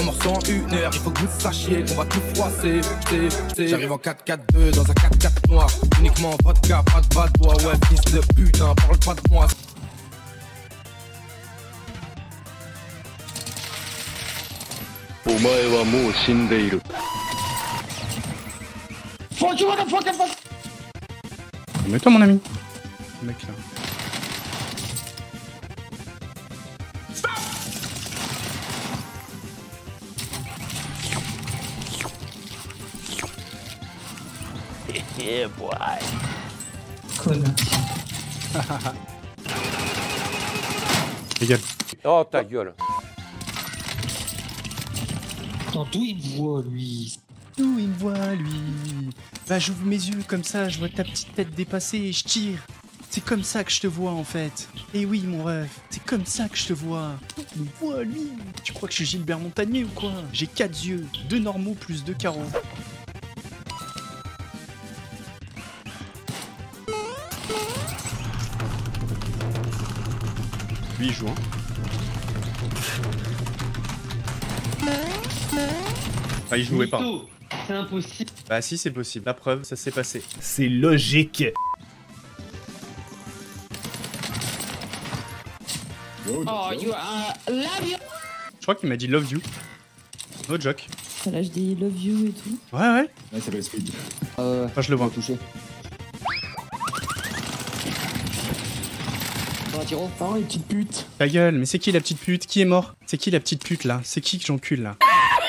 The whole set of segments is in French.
morceau en 1 heure. Il faut que vous sachiez qu'on va tout froisser. J'arrive en 4-4-2 dans un 4-4 noir. Uniquement vodka, pas de bad boy. Ouais, fils de putain, parle pas de moi. Fuck you, motherfucker! Mets-toi mon ami. Le mec là. Yeah, boy. Connard. Ta gueule. Oh ta gueule. Attends, d'où il me voit, lui? D'où il me voit lui? Bah j'ouvre mes yeux comme ça, je vois ta petite tête dépasser et je tire. C'est comme ça que je te vois en fait. Et oui mon ref, c'est comme ça que je te vois. Il me voit lui. Tu crois que je suis Gilbert Montagnier ou quoi? J'ai 4 yeux, 2 normaux plus 2 carreaux. Lui il joue hein. Ah il jouait pas. C'est impossible. Bah si c'est possible, la preuve, ça s'est passé. C'est logique. Oh, you love you. Je crois qu'il m'a dit love you. No joke. Là, je dis love you et tout. Ouais ouais. Ouais, ça s'appelle Speed. Enfin je le vois. Touché. Oh, une petite pute. Ta gueule, mais c'est qui la petite pute? Qui est mort? C'est qui la petite pute là? C'est qui que j'encule là?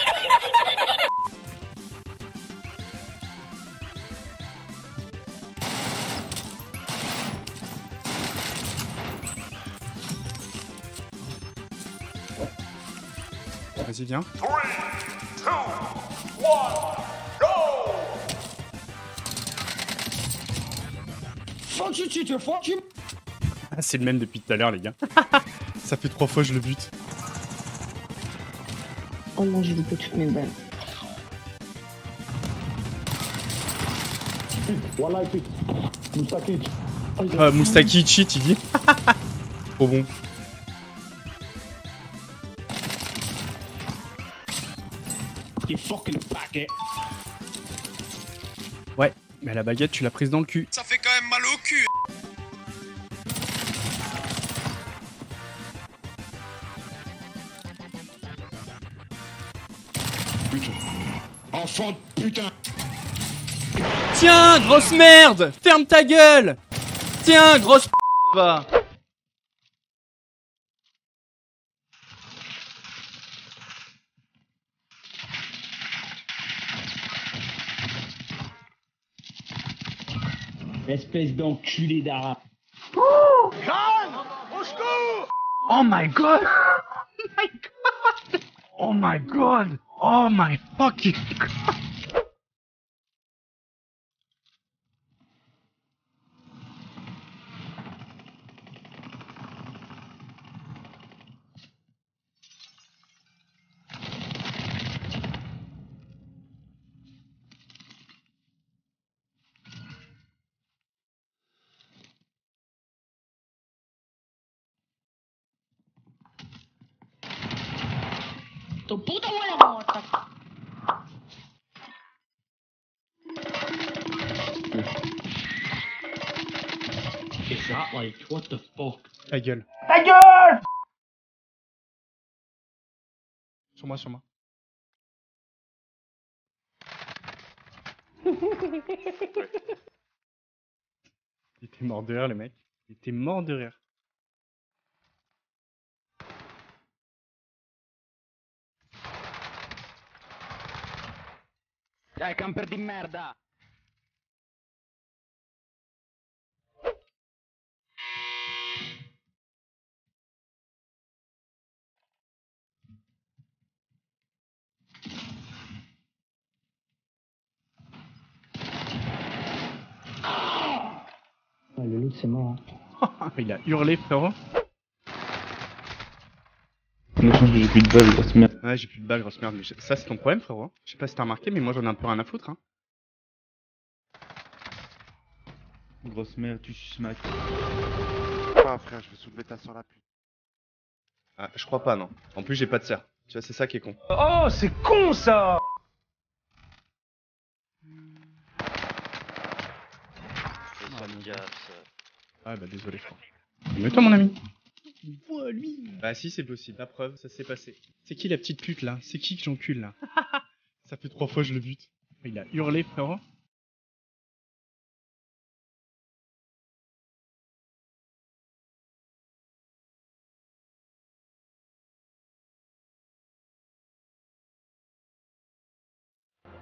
Vas-y viens. 3, 2, 1, go! Fuck you, cheater, fuck you. Ah, c'est le même depuis tout à l'heure les gars. Ça fait 3 fois que je le bute. Oh non, j'ai loupé toutes mes balles. Moustaki cheat il dit. Trop bon. You fucking paquet. Ouais, mais la baguette tu l'as prise dans le cul. Ça fait quand même mal au cul. Enfant de putain! Tiens, grosse merde! Ferme ta gueule! Tiens, grosse va! Espèce d'enculé d'arabe. Oh my god! Oh my god! Oh my god! Oh my fucking god! Tu puta huele morta. It's not like, what the fuck? Ta gueule. Ta gueule! Sur moi, sur moi. Il était mort de rire, les mecs. Il était mort de rire. Dai, camper di merda! Ouais, le loot, c'est mort. Hein. Il a hurlé, frérot. J'ai plus de balles, grosse merde. Ouais, j'ai plus de balles, grosse merde. Mais ça, c'est ton problème, frérot. Je sais pas si t'as remarqué, mais moi, j'en ai un peu rien à foutre. Hein. Grosse merde, tu suces ma queue. Pas frère, je vais soulever ta soeur la pute. Ah, je crois pas, non. En plus, j'ai pas de serre. Tu vois, c'est ça qui est con. Oh, c'est con ça! Ah bah désolé frère. Mets-toi mon ami. Vois lui. Bah si, c'est possible. La preuve, ça s'est passé. C'est qui la petite pute là? C'est qui que j'encule là? Ça fait 3 fois que je le bute. Il a hurlé frérot.